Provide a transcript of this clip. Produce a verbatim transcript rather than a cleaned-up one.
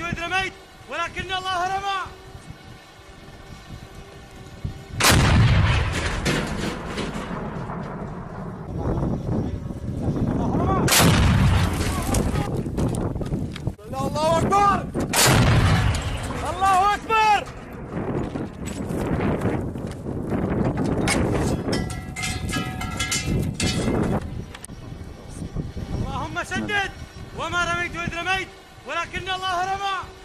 وإذ رميت ولكن الله رمى. الله أكبر الله أكبر. اللهم سدد. وما رميت إذ رميت ولكن الله رمى.